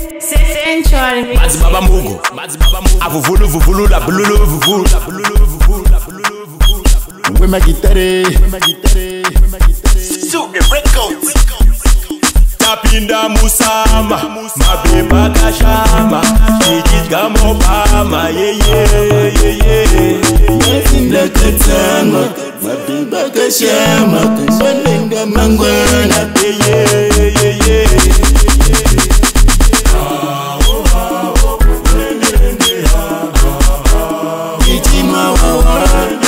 Sanctuary. Mazi baba mugo, avuvulu vuvulu la bululu vuvulu. We ma guitare, Suge records. Tapinda musama, mabeba kashama, kijigamo bama, yeah. yasinda katsama, mabeba kashama, kumbalenga mangwana, yeah. Ijima wawa,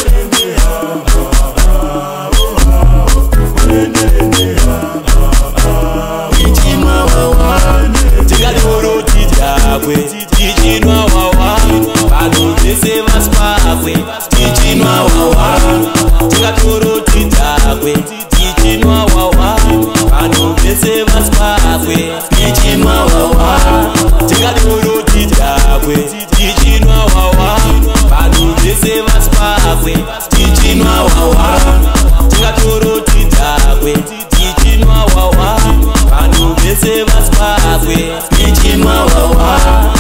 ijima wawa, Tigadoro tijakwe, tijinwa wawa, bado tese maspakwe, tijinwa wawa. Tigadoro tijakwe, tijinwa wawa, bado tese maspakwe, tijinwa wawa. Tigadoro tijakwe, tijinwa wawa, bado tese maspakwe, tijinwa wawa. Tigadoro tijakwe, tijinwa wawa, bado tese maspakwe, tijinwa wawa.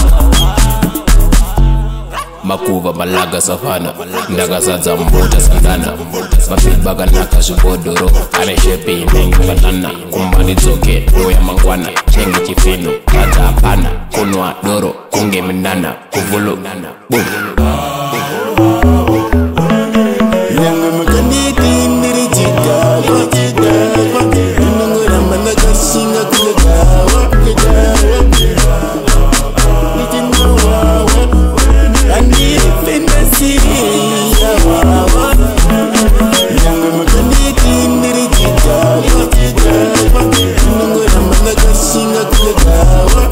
Makuva malaga savana, ndagasadza mbuta sandana, vafilbaga naka zvibhodhoro, ane shepe inenge banana, kumbani dzoke uya mangwana, chenge chifino, badza hapana, kunwa doro, kunge minana, kuvulu, nyanga makaniti ndiri chikagwa, inongora manda kashinga kujagawa, ijima wawa, andipenda siya wawa, nyanga makaniti ndiri chikagwa, inongora manda kashinga kujagawa,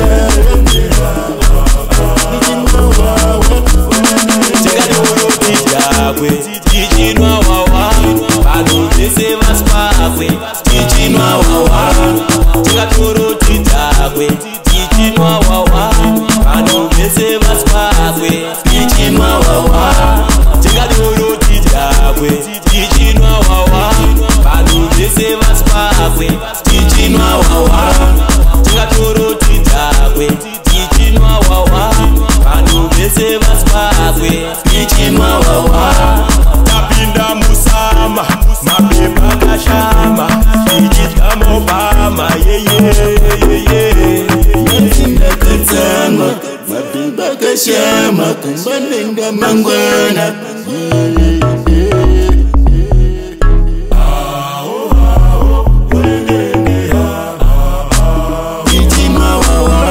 ijima wawa. Tigadoro tijakwe, tijinwa wawa, bado tese maspakwe, tijinwa wawa. Tigadoro tijakwe, tijinwa wawa, bado tese maspakwe, tijinwa wawa. Tigadoro tijakwe, tijinwa wawa, bado tese maspakwe, tijinwa wawa. Tigadoro tijakwe, tijinwa wawa, bado tese maspakwe, tijinwa wawa. Tapinda musama, mabeba kashama, kijigamo bama, yeah. yasinda katsama, mabeba kashama, kumbalenga mangwana, ijima wawa,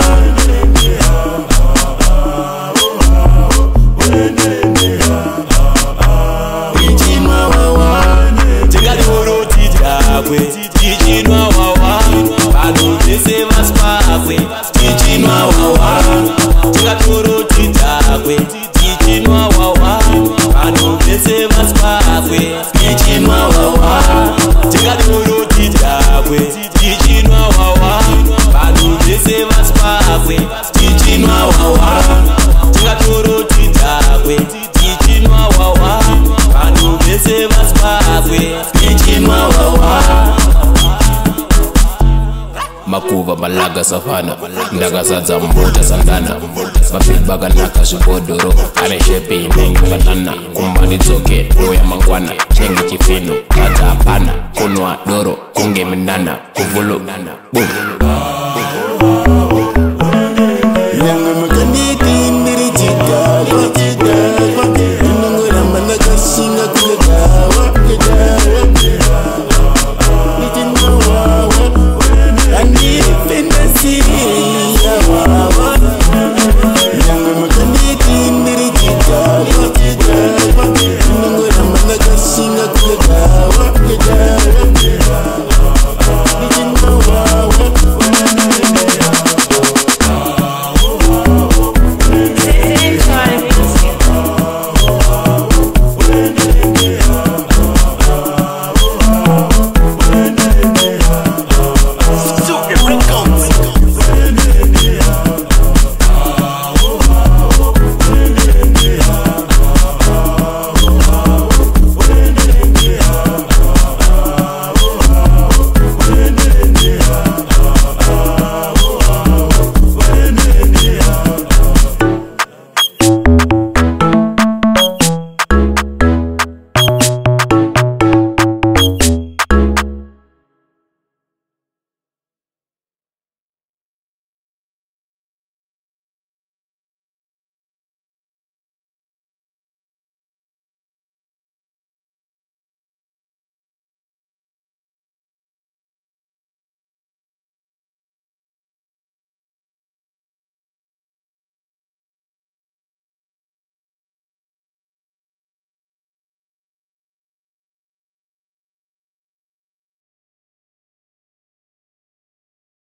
ijima wawa, Tigadoro tijakwe, tijinwa wawa, bado tese maspakwe, tijinwa wawa. Tigadoro tijakwe, tijinwa wawa, bado tese maspakwe, tijinwa wawa. Tigadoro tijakwe, tijinwa wawa, bado tese maspakwe, tijinwa wawa. Tigadoro tijakwe, tijinwa wawa, bado tese maspakwe, tijinwa wawa. Makuva malaga savana, ndagasadza mbuta sandana, vafilbaga naka zvibhodhoro, ane shepe inenge banana, kumbani dzoke uya mangwana, chenge chifino, badza hapana, kunwa doro, kunge minana, kuvulu,